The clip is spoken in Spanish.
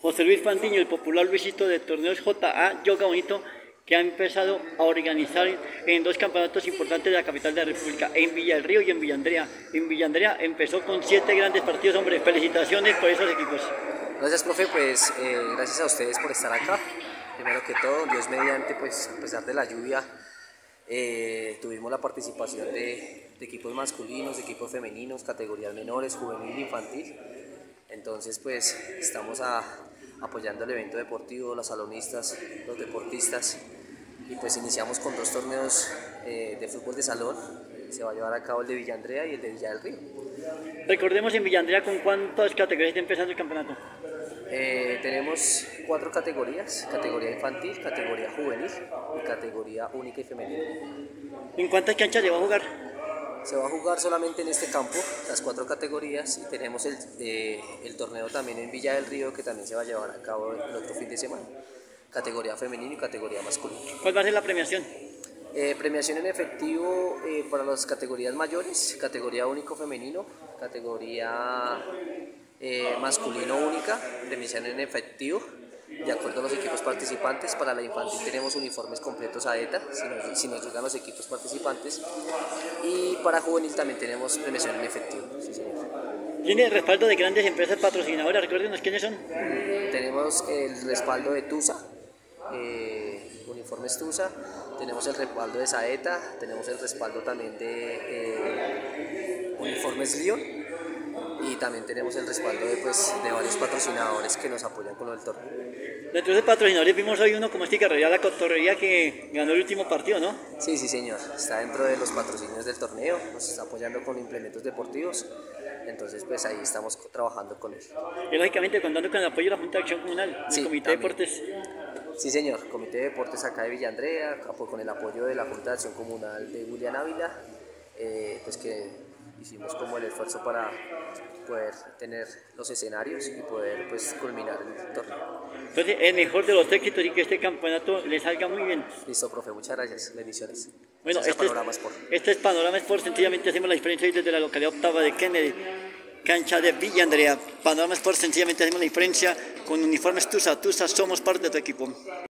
José Luis Fandiño, el popular Luisito de Torneos JA Yoga Bonito, que ha empezado a organizar en dos campeonatos importantes de la capital de la República, en Villa del Río y en Villa Andrea. En Villa Andrea empezó con 7 grandes partidos, hombre, felicitaciones por esos equipos. Gracias, profe, pues gracias a ustedes por estar acá. Primero que todo, Dios mediante, pues a pesar de la lluvia, tuvimos la participación de equipos masculinos, de equipos femeninos, categorías menores, juvenil, infantil. Entonces, pues estamos apoyando el evento deportivo, los salonistas, los deportistas, y pues iniciamos con 2 torneos de fútbol de salón. Se va a llevar a cabo el de Villa Andrea y el de Villa del Río. Recordemos en Villa Andrea con cuántas categorías está empezando el campeonato. Tenemos 4 categorías: categoría infantil, categoría juvenil y categoría única y femenina. ¿En cuántas canchas se va a jugar? Se va a jugar solamente en este campo, las 4 categorías, y tenemos el torneo también en Villa del Río, que también se va a llevar a cabo el otro fin de semana, categoría femenina y categoría masculina. ¿Cuál va a ser la premiación? Premiación en efectivo para las categorías mayores, categoría único femenino, categoría masculino única, premiación en efectivo, de acuerdo a los equipos participantes. Para la infantil tenemos uniformes completos a ETA, si nos llegan los equipos participantes, y para juvenil también tenemos premiación en efectivo. Sí, señor. Tiene el respaldo de grandes empresas patrocinadoras, recuérdenos quiénes son. Tenemos el respaldo de TUSA, uniformes TUSA, tenemos el respaldo de Saeta, tenemos el respaldo también de uniformes Lyon, y también tenemos el respaldo de varios patrocinadores que nos apoyan con el torneo. Dentro de esos patrocinadores vimos hoy uno como Carrera La Cotorrería, que ganó el último partido, ¿no? Sí, señor, está dentro de los patrocinios del torneo, nos está apoyando con implementos deportivos, entonces pues ahí estamos trabajando con él. Y lógicamente contando con el apoyo de la Junta de Acción Comunal, sí, el Comité de Deportes. Sí, señor, Comité de Deportes acá de Villa Andrea, con el apoyo de la Junta de Acción Comunal de William Ávila, pues que hicimos como el esfuerzo para poder tener los escenarios y poder pues culminar el torneo. Entonces, el mejor de los éxitos y que este campeonato le salga muy bien. Listo, profe, muchas gracias, bendiciones. Bueno, este es Panorama Sport, sencillamente hacemos la diferencia desde la localidad octava de Kennedy, cancha de Villa Andrea. Panorama Sport, sencillamente hacemos la diferencia con uniformes TUSA. TUSA, somos parte de tu equipo.